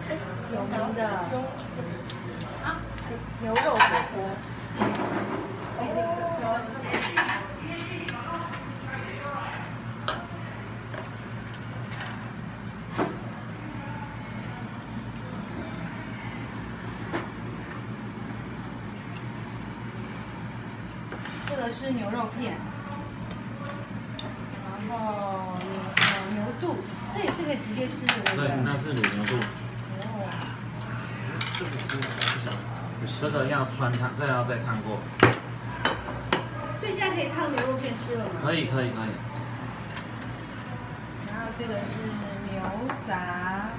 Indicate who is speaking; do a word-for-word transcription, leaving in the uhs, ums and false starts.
Speaker 1: 有名的牛肉火锅。这个是牛肉片，然后牛牛肚，这也是可以直接吃的，对不对？
Speaker 2: 对，那是卤牛肚。
Speaker 1: 哦。
Speaker 3: 这个吃不晓得。
Speaker 2: 这个要穿烫，这个要再烫过。
Speaker 1: 所以现在可以烫牛肉片吃了吗？
Speaker 2: 可以，可以，可以。
Speaker 1: 然后这个是牛杂。